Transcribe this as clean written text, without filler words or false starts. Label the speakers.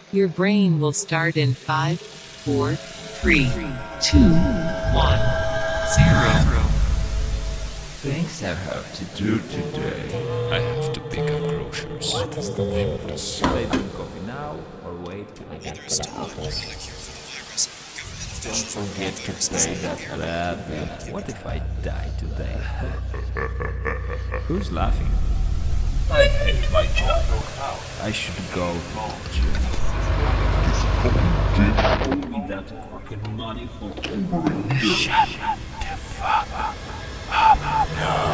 Speaker 1: Your brain will start in 5, 4, 3, 2, 1, 0.
Speaker 2: Things I have to do today.
Speaker 3: I have to pick up groceries.
Speaker 4: What is the name of this
Speaker 2: Should I
Speaker 4: song?
Speaker 2: drink coffee now or wait till I get back? Don't forget to pay that lab. What if I die today? Who's laughing?
Speaker 4: I hate my job.
Speaker 2: I should go to the gym.
Speaker 4: Give me that fucking money for
Speaker 2: Shut the fuck up. No.